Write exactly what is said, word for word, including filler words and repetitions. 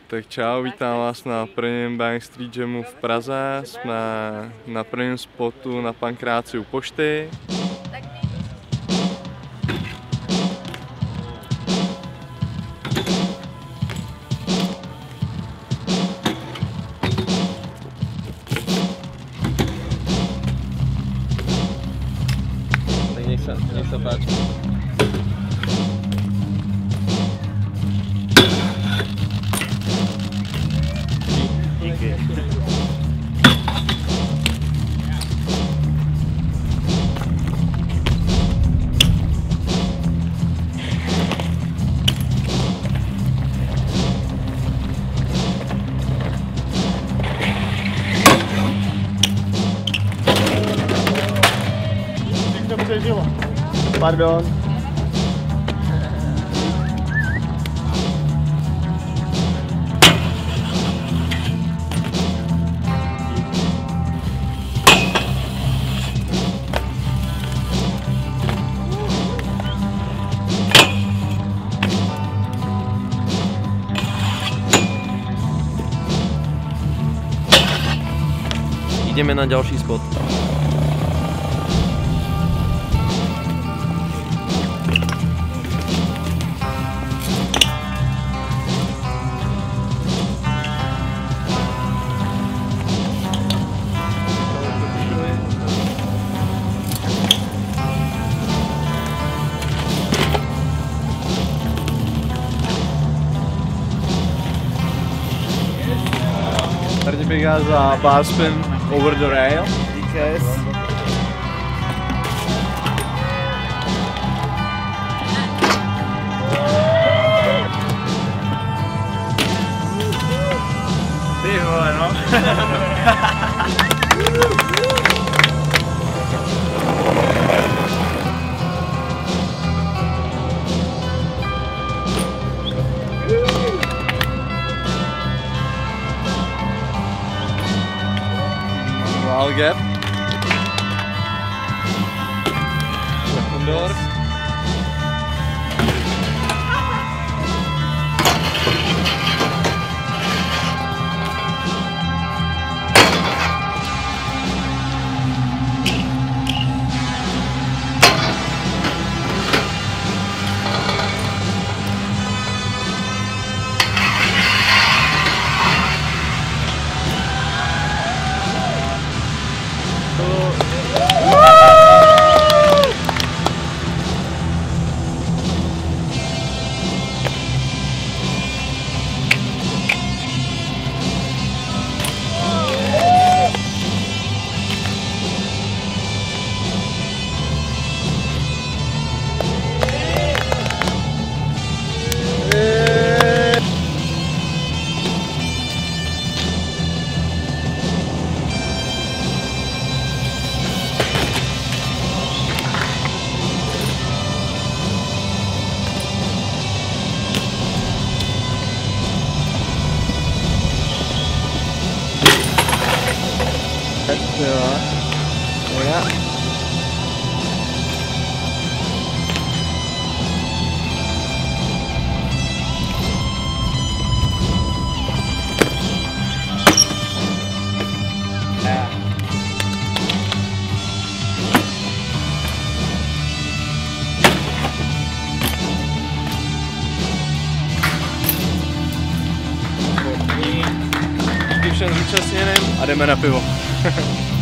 Tak čau, vítám vás na prvním Bang Street Jamu v Praze. Jsme na prvním spotu na Pankráci u pošty. Tak nech sa, nech sa páči. Díky. Všechno přežilo. Pardon. Ideme na ďalší spot. Tady bych já za bar spin over the rail. Díky. Ty vole, no. Wall gap. Door. Ja. Díky všem zúčastněným a jdeme na pivo.